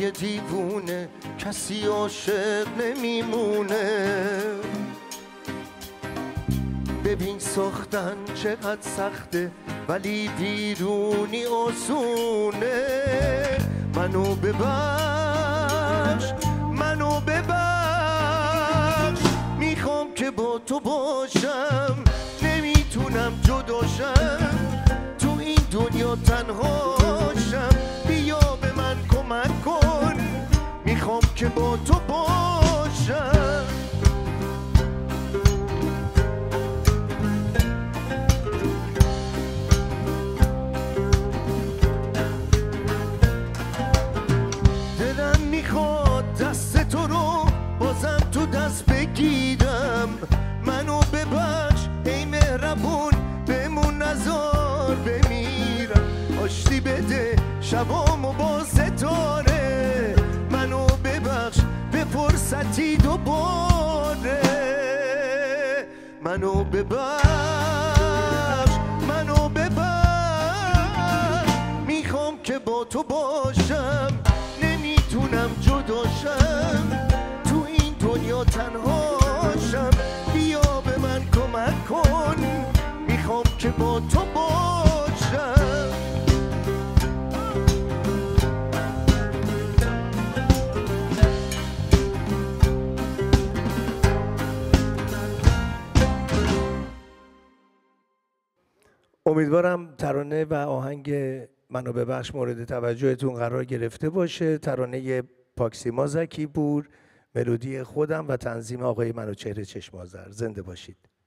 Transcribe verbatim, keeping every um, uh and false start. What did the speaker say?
های دیوونه کسی عاشق نمیمونه. ببین ساختن چقدر سخته ولی بیرونی آسونه. منو ببخش منو ببخش، میخوام که با تو باشم، نمیتونم جداشم، تو این دنیا تنهاشم، بیا به من کمک کن، میخوام که با تو باشم. دلم میخواد دست تو رو بازم تو دست بگیرم. منو ببخش ای مهربون، بمون نزار بمیرم. آشتی بده شبامو با ستاره، منو ببخش به فرصتی دوباره. منو ببخش منو ببخش، میخوام که با تو باشم، نمیتونم جداشم، تو این دنیا تنهاشم، بیا به من کمک کن، میخوام که با تو باشم. امیدوارم ترانه و آهنگ منو ببخش مورد توجهتون قرار گرفته باشه. ترانه پاکسیما زکی پور، ملودی خودم و تنظیم آقای منوچهر چشم آذر. زنده باشید.